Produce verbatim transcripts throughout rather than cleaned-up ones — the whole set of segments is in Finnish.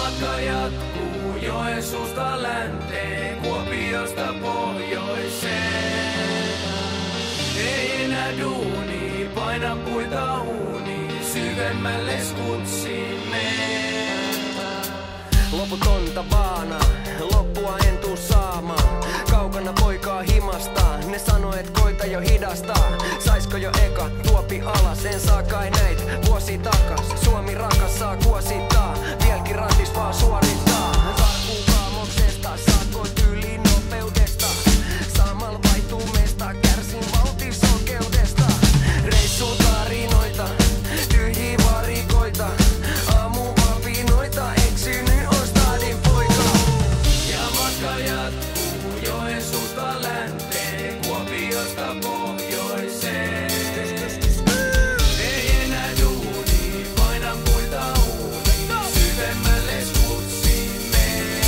matka jatkuu Joensuusta länteen, Kuopiosta pohjoiseen. Ei enää duuni, paina puita uuniin, syvemmälle skutsiin mene. Loputonta vaana, loppua en tuu saamaan. Kaukana poikaa himasta, ne sanoo et koita jo hidastaa. Saisko jo eka tuopi alas, en saa kai näit vuosi takas. Suomi rakas saa kuosittaa, vieläkin ratis vaan suorittaa. Karkuu kaamoksesta, saatko tyyliin nopeudesta. Samalla vaihtuu mesta, kärsin vauhtisokeudesta. Reissu tarinoita, tyhjiä varikoita. Aamuvapinoita, eksynyt on stadin poika. Ja matka jatkuu Joensuusta länteen, Kuopiosta pohjoiseen. Ei enää duuni, painan puita uuniin, syvemmälle skutsiin mene.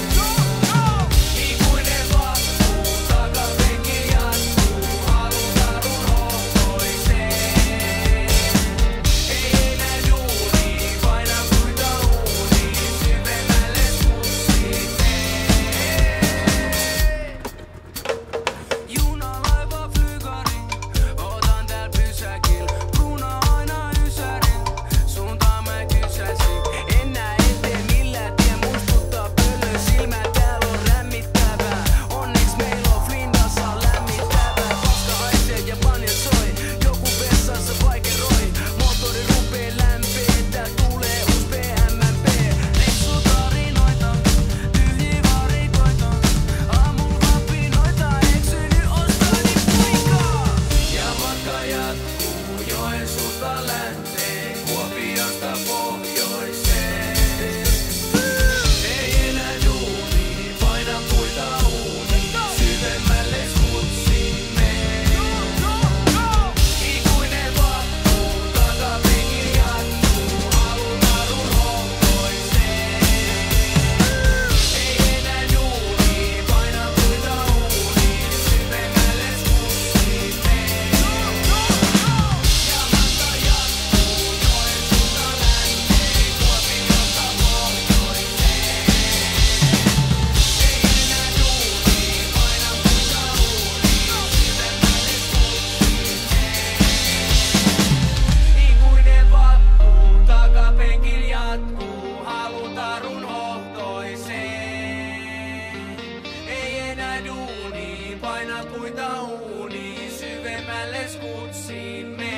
Ikuinen vappu, takapenki jatkuu, halutarun hohtoiseen. Ei enää duuni, painan puita uuniin, syvemmälle skutsiin mene. Juna, laiva, flygari, ootan tääl pysäkil. Bruna aina ysärin, suuntaan mä kysäsin. En näe eteen millään tien, muistuttaa pöllö silmää. Tääl on rämmittävää, onneks meil on Flindassa lämmittävää. Paska haisee ja banjo soi, joku vessassa vaikeroi. Moottori rupee lämpee, tääl tulee uus B M P. Reissutarinoita, tyhjiä varikoita. Aamuvapinoita, eksynyt on stadin poika. Ja matka jatkuu Joensuusta länteen, Kuopiosta pohjoiseen. Ei enää duuni, paina puita uuniin, syvemmälle skutsiin mene. Ikuinen vappu, takapenki jatkuu, halutarun hohtoiseen. Ei enää duuni, paina puita uuniin, syvemmälle skutsiin mene. Ja matka jatkuu Joensuusta länteen, Kuopiosta pohjoiseen. Ei enää duuni, paina puita uuniin, syvemmälle skutsiin mene. Ikuinen vappu, takapenkil jatkuu, halutarun hohtoiseen. Ei enää duuni, paina puita uuniin, syvemmälle skutsiin mene.